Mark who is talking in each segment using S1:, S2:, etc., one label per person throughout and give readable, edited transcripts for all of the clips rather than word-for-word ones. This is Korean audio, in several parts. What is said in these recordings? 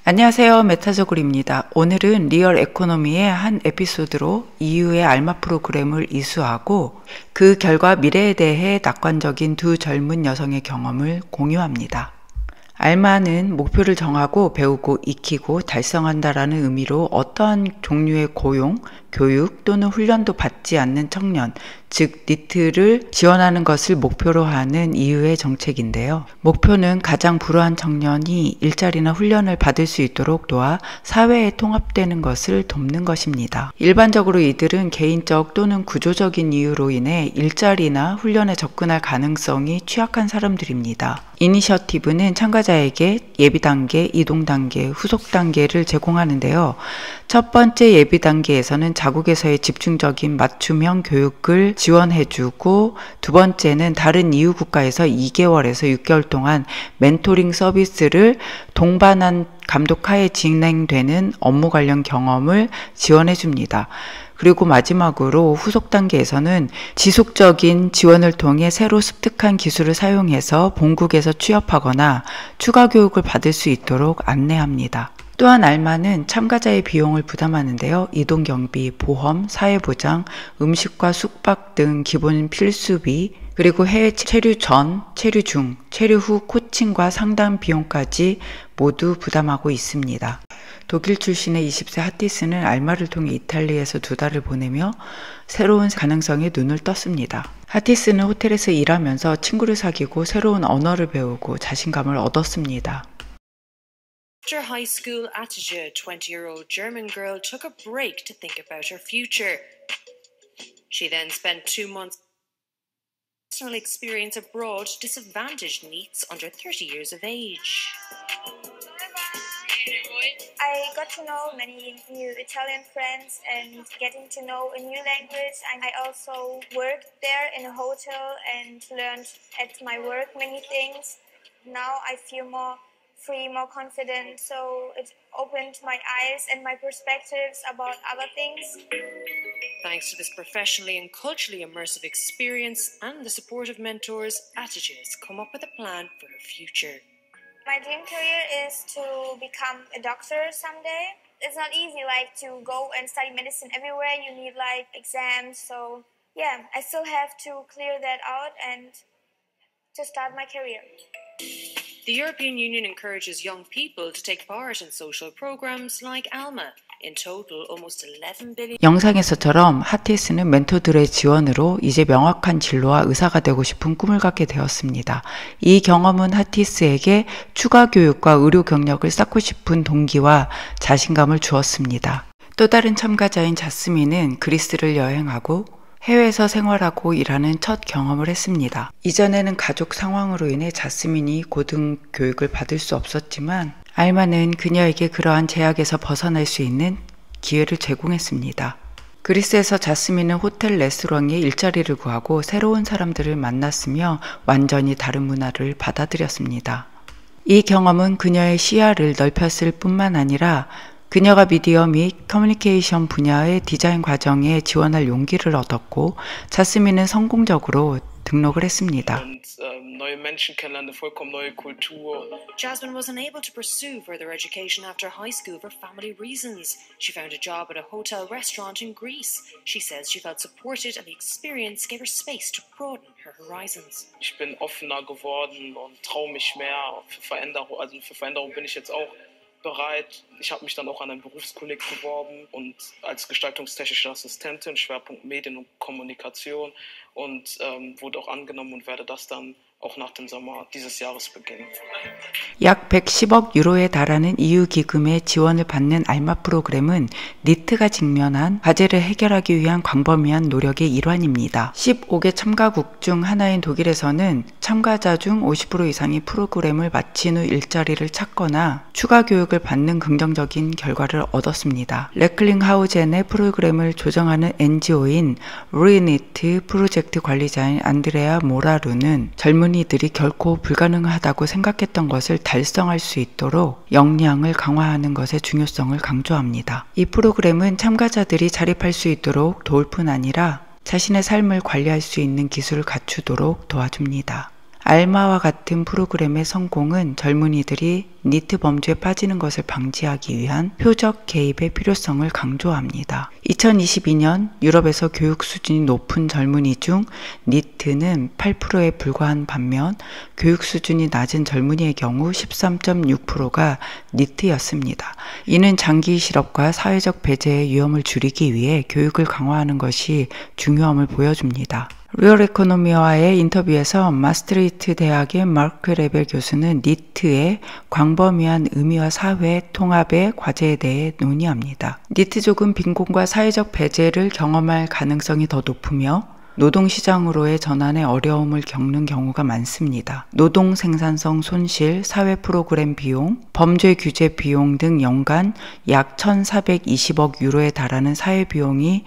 S1: 안녕하세요. 메타저글입니다. 오늘은 리얼 에코노미의 한 에피소드로 EU의 알마 프로그램을 이수하고 그 결과 미래에 대해 낙관적인 두 젊은 여성의 경험을 공유합니다. 알마는 목표를 정하고 배우고 익히고 달성한다라는 의미로 어떠한 종류의 고용, 교육 또는 훈련도 받지 않는 청년, 즉 니트를 지원하는 것을 목표로 하는 EU의 정책인데요. 목표는 가장 불우한 청년이 일자리나 훈련을 받을 수 있도록 도와 사회에 통합되는 것을 돕는 것입니다. 일반적으로 이들은 개인적 또는 구조적인 이유로 인해 일자리나 훈련에 접근할 가능성이 취약한 사람들입니다. 이니셔티브는 참가자에게 예비 단계, 이동 단계, 후속 단계를 제공하는데요. 첫 번째 예비 단계에서는 자국에서의 집중적인 맞춤형 교육을 지원해주고, 두 번째는 다른 EU 국가에서 2개월에서 6개월 동안 멘토링 서비스를 동반한 감독하에 진행되는 업무 관련 경험을 지원해줍니다. 그리고 마지막으로 후속 단계에서는 지속적인 지원을 통해 새로 습득한 기술을 사용해서 본국에서 취업하거나 추가 교육을 받을 수 있도록 안내합니다. 또한 알마는 참가자의 비용을 부담하는데요. 이동경비, 보험, 사회보장, 음식과 숙박 등 기본 필수비, 그리고 해외 체류 전, 체류 중, 체류 후 코칭과 상담 비용까지 모두 부담하고 있습니다. 독일 출신의 20세 하티스는 알마를 통해 이탈리아에서 2달을 보내며 새로운 가능성에 눈을 떴습니다. 하티스는 호텔에서 일하면서 친구를 사귀고 새로운 언어를 배우고 자신감을 얻었습니다.
S2: After high school attitude, 20-year-old German girl took a break to think about her future. She then spent 2 months personal experience abroad to disadvantaged NEETs under 30 years of age.
S3: I got to know many new Italian friends and getting to know a new language. And I also worked there in a hotel and learned at my work many things. Now I feel more free, more confident, so it opened my eyes and my perspectives about other things.
S2: Thanks to this professionally and culturally immersive experience and the support of mentors, Atija has come up with a plan for her future.
S3: My dream career is to become a doctor someday. It's not easy, to go and study medicine everywhere. You need, exams. So, yeah, I still have to clear that out and to start my career.
S2: The European Union encourages young people to take part in social programs like ALMA. In total, almost 11 billion.
S1: 영상에서처럼 하티스는 멘토들의 지원으로 이제 명확한 진로와 의사가 되고 싶은 꿈을 갖게 되었습니다. 이 경험은 하티스에게 추가 교육과 의료 경력을 쌓고 싶은 동기와 자신감을 주었습니다. 또 다른 참가자인 자스민은 그리스를 여행하고 해외에서 생활하고 일하는 첫 경험을 했습니다. 이전에는 가족 상황으로 인해 자스민이 고등교육을 받을 수 없었지만 알마는 그녀에게 그러한 제약에서 벗어날 수 있는 기회를 제공했습니다. 그리스에서 자스민은 호텔 레스토랑에 일자리를 구하고 새로운 사람들을 만났으며 완전히 다른 문화를 받아들였습니다. 이 경험은 그녀의 시야를 넓혔을 뿐만 아니라 그녀가 미디어 및 커뮤니케이션 분야의 디자인 과정에 지원할 용기를 얻었고 자스민은 성공적으로 등록을 했습니다.
S2: Jasmine was unable to pursue further education after high school for family reasons. She found a job at a hotel restaurant in Greece. She says she felt supported and the experience gave her space to broaden her horizons.
S4: Ich bin offener geworden und traue mich mehr für Veränderung. Also für Veränderung bin ich jetzt auch bereit. Ich habe mich dann auch an ein Berufskolleg beworben und als gestaltungstechnische Assistentin, Schwerpunkt Medien und Kommunikation und wurde auch angenommen und werde das dann auch nach dem Sommer dieses Jahres beginnen.
S1: 약 110억 유로에 달하는 EU 기금의 지원을 받는 알마 프로그램은 니트가 직면한 과제를 해결하기 위한 광범위한 노력의 일환입니다. 15개 참가국 중 하나인 독일에서는 참가자 중 50% 이상이 프로그램을 마친 후 일자리를 찾거나 추가 교육을 받는 긍정적인 결과를 얻었습니다. 레클링하우젠의 프로그램을 조정하는 NGO인 루이니트 프로젝트 관리자인 안드레아 모라루는 젊은이들이 결코 불가능하다고 생각했던 것을 달성할 수 있도록 역량을 강화하는 것의 중요성을 강조합니다. 이 프로그램은 참가자들이 자립할 수 있도록 도울 뿐 아니라 자신의 삶을 관리할 수 있는 기술을 갖추도록 도와줍니다. 알마와 같은 프로그램의 성공은 젊은이들이 니트 범주에 빠지는 것을 방지하기 위한 표적 개입의 필요성을 강조합니다. 2022년 유럽에서 교육 수준이 높은 젊은이 중 니트는 8%에 불과한 반면 교육 수준이 낮은 젊은이의 경우 13.6%가 니트였습니다. 이는 장기 실업과 사회적 배제의 위험을 줄이기 위해 교육을 강화하는 것이 중요함을 보여줍니다. 리얼 에코노미와의 인터뷰에서 마스트리히트 대학의 마크 레벨 교수는 니트의 광범위한 의미와 사회 통합의 과제에 대해 논의합니다. 니트족은 빈곤과 사회적 배제를 경험할 가능성이 더 높으며 노동시장으로의 전환에 어려움을 겪는 경우가 많습니다. 노동 생산성 손실, 사회 프로그램 비용, 범죄 규제 비용 등 연간 약 1,420억 유로에 달하는 사회 비용이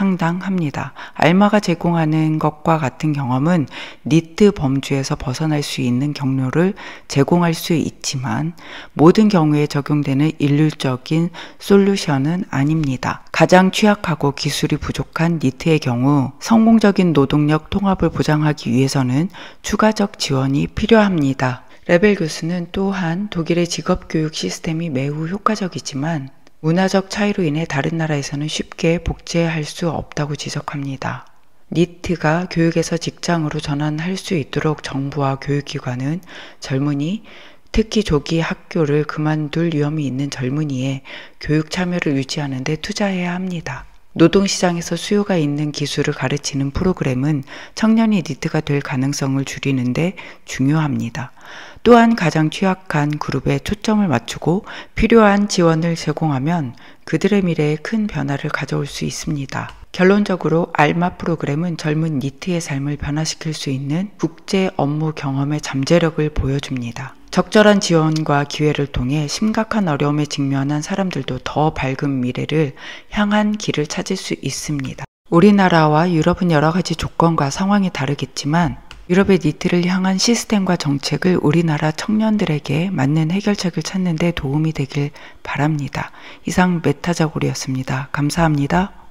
S1: 상당합니다. 알마가 제공하는 것과 같은 경험은 니트 범주에서 벗어날 수 있는 경로를 제공할 수 있지만 모든 경우에 적용되는 일률적인 솔루션은 아닙니다. 가장 취약하고 기술이 부족한 니트의 경우 성공적인 노동력 통합을 보장하기 위해서는 추가적 지원이 필요합니다. 레벨 교수는 또한 독일의 직업교육 시스템이 매우 효과적이지만 문화적 차이로 인해 다른 나라에서는 쉽게 복제할 수 없다고 지적합니다. 니트가 교육에서 직장으로 전환할 수 있도록 정부와 교육기관은 젊은이, 특히 조기 학교를 그만둘 위험이 있는 젊은이의 교육 참여를 유지하는 데 투자해야 합니다. 노동시장에서 수요가 있는 기술을 가르치는 프로그램은 청년이 니트가 될 가능성을 줄이는 데 중요합니다. 또한 가장 취약한 그룹에 초점을 맞추고 필요한 지원을 제공하면 그들의 미래에 큰 변화를 가져올 수 있습니다. 결론적으로 알마 프로그램은 젊은 니트의 삶을 변화시킬 수 있는 국제 업무 경험의 잠재력을 보여줍니다. 적절한 지원과 기회를 통해 심각한 어려움에 직면한 사람들도 더 밝은 미래를 향한 길을 찾을 수 있습니다. 우리나라와 유럽은 여러 가지 조건과 상황이 다르겠지만 유럽의 니트를 향한 시스템과 정책을 우리나라 청년들에게 맞는 해결책을 찾는 데 도움이 되길 바랍니다. 이상 메타저고리였습니다. 감사합니다.